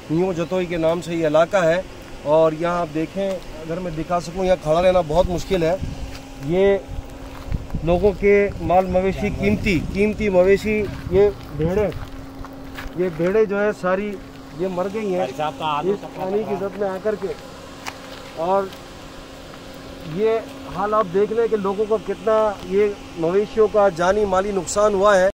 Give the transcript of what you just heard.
New Jatoi के नाम से ये इलाका है। और यहाँ आप देखें, अगर मैं दिखा सकूँ, यहाँ खड़ा रहना बहुत मुश्किल है। ये लोगों के माल मवेशी, कीमती मवेशी, ये भेड़ें जो है सारी ये मर गई हैं इस पानी की जद में आकर के। और ये हाल आप देख लें कि लोगों को कितना ये मवेशियों का जानी माली नुकसान हुआ है।